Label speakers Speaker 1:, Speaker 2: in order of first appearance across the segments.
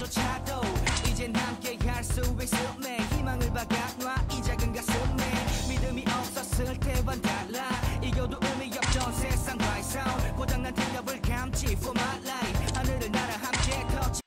Speaker 1: 시련조차도 이젠 함께 할 수 있음에 희망을 박아놔 이 작은 가슴에 믿음이 없었을 때와는 달라 이겨도 의미 없던 세상과의 싸움 고장난 태엽을 감지 for my life 하늘을 날아 함께 터치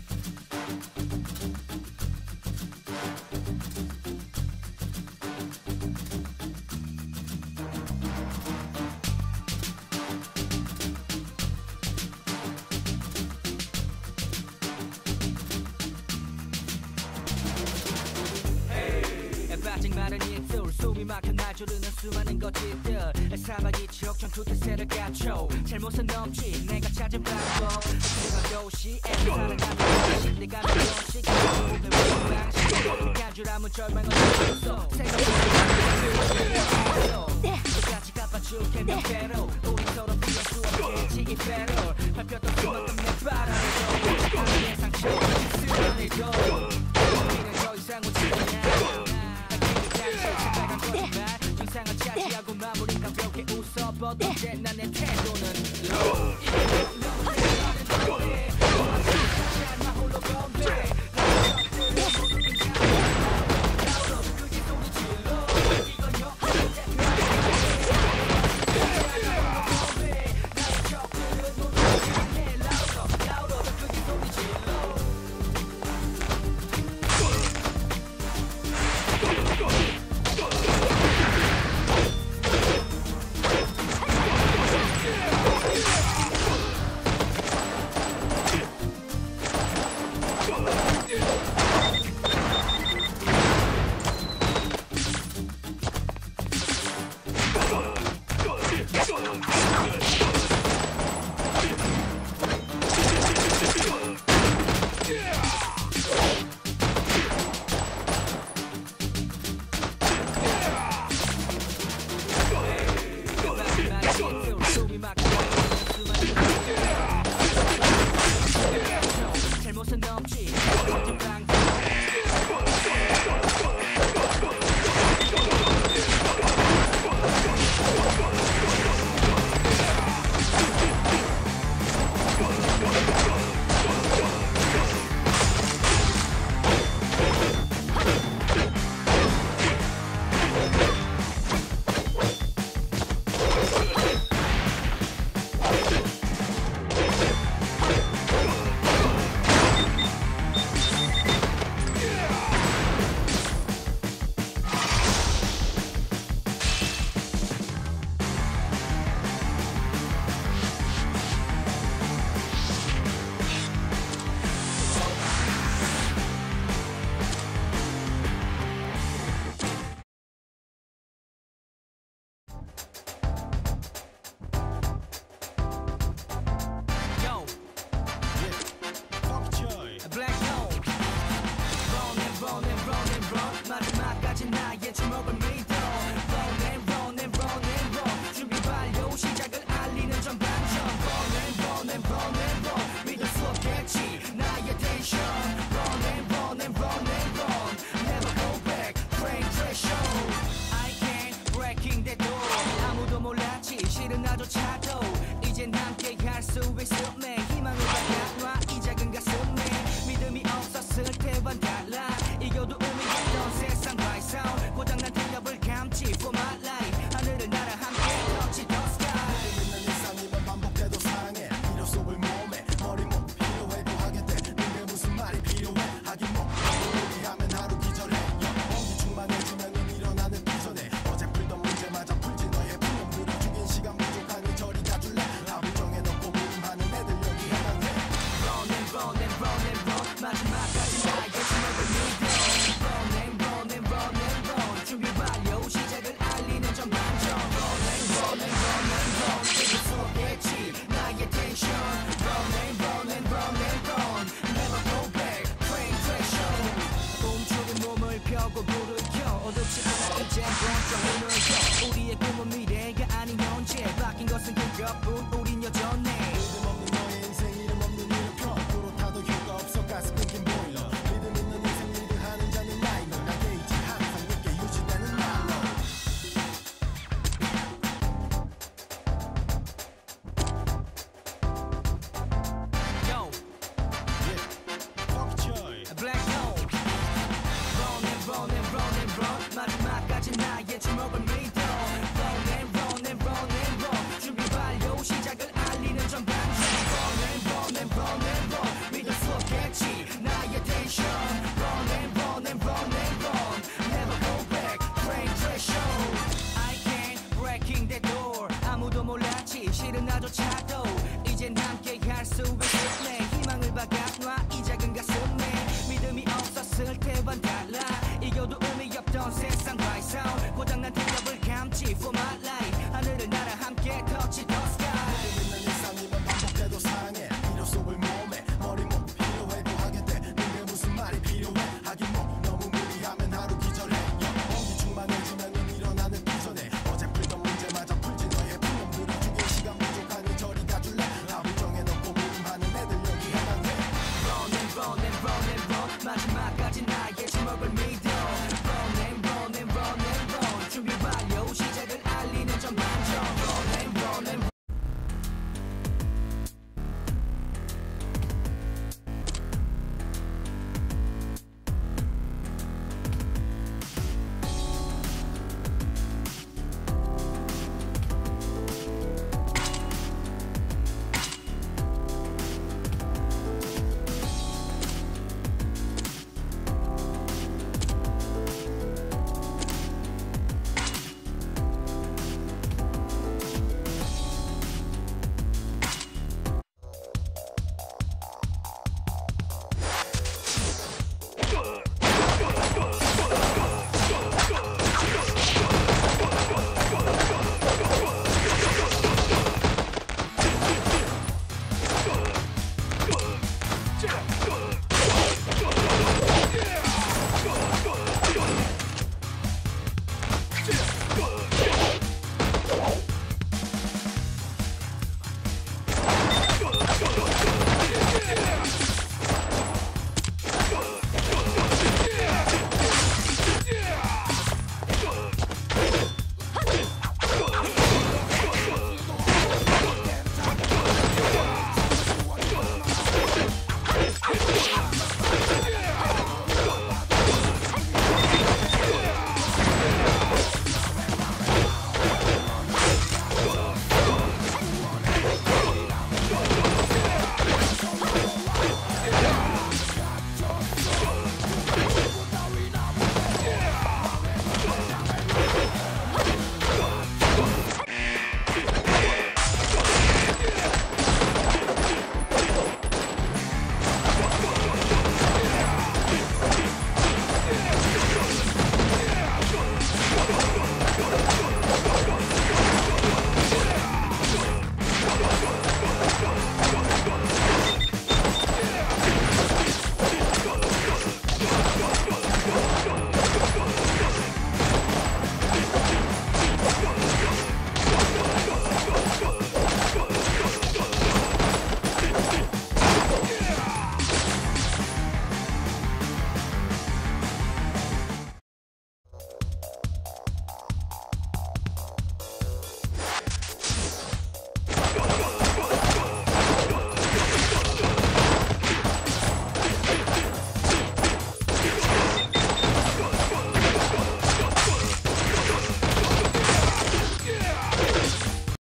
Speaker 1: 빠진 마른 입술 숨이 막혀 날 조르는 수많은 거짓들 사막이 척 전투태세를 갖춰 잘못은 넘지 내가 찾은 방법 내가 도시에 살아가는 방식 내가 는 원칙 내 방식 간주라면 절망은 없어 생각보다 끝까지 갚아줄게 몇 배로 우리 서로 피할 수 없겠지 이 배로 밟혔던 수많은 내 바람에도 하늘의 상처 쓰러내도 우리는 더 이상 오지 않아 증상을 차지하고 마무리 가볍게 웃어버도 이제 난내 태도는 잘못은 넘지 마지막까지 나의 주먹을 믿어 Run and run and run and run 준비 완료 시작을 알리는 전반전 Run and run and run and run 믿을 수 없겠지 나의 텐션 Run and run and run and run Never go back Train threshold I can't breaking the door 아무도 몰랐지 실은 나조차도 이젠 함께 할 수 있음에 희망을 받아놔 이 작은 가슴에 믿음이 없었을 때와는 달라 이겨도 의미 없던 세상과의 싸움 고장난 태엽을 감지 for my life 하늘을 날아 함께 touch the sky
Speaker 2: 있는 일상이면 반복돼도 사랑해 필요 속을 몸에 머리 못 필요해도 하게 돼 근데 무슨 말이 필요해 하긴 뭐 얘기하면 하루 기절해 엄기 충만해지면 일어나는 비전에 어제 풀던 문제마저 풀지 너의 분명 느려 죽인 시간 부족하니 저리 가줄래 답을 정해놓고 모임하는 애들 여기 해당돼
Speaker 1: Run and run and run and run 마지막까지 나의 주먹을 믿어 Run and run and run and run 준비 완료 시작을 알리는 전반전 Run and run and run and run 믿을 수 없겠지 나의 텐션 Run and run and run and run Never go back Train threshold 멈추는 몸을 펴고 불을 켜 어둡지 않아 이제 번쩍 눈을 켜 우리의 꿈은 미래가 아닌 현재 바뀐 것은 그것뿐 우린 여전해
Speaker 2: 믿음 없는 너의 인생 이름 없는 이름 펴 도로 타도 효과 없어 가스 끊긴 보일러 믿음 있는 인생 리드하는 자는 나이너 나게 있지 항상 늦게 유지되는 날로
Speaker 1: Yo
Speaker 2: fuck
Speaker 1: 싫은 나조차도 이젠 함께 할 수 있을래. 희망을 박아놔 이 작은 가슴에. 믿음이 없었을 때와는 달라. 이겨도 의미 없던 세상과의 싸움. 고장난 태엽을 감지 for my life.